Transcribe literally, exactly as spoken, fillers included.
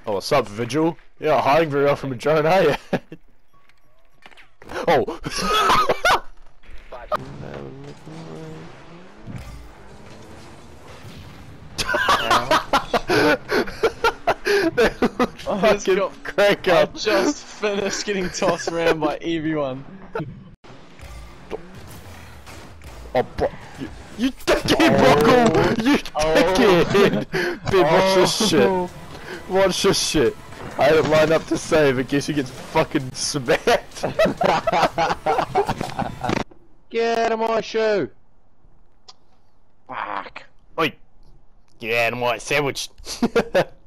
Oh, what's up, Vigil? You're not hiding very well from a drone, are you? Oh! I just, got, crank I up. just finished getting tossed around by everyone. Oh, bro, you, you dickhead, Rocco! You dickhead! Ben, watch this shit. Watch this shit. I had it lined up to save, but guess who gets fucking smacked? Get out of my shoe! Fuck. Oi! Get out of my sandwich!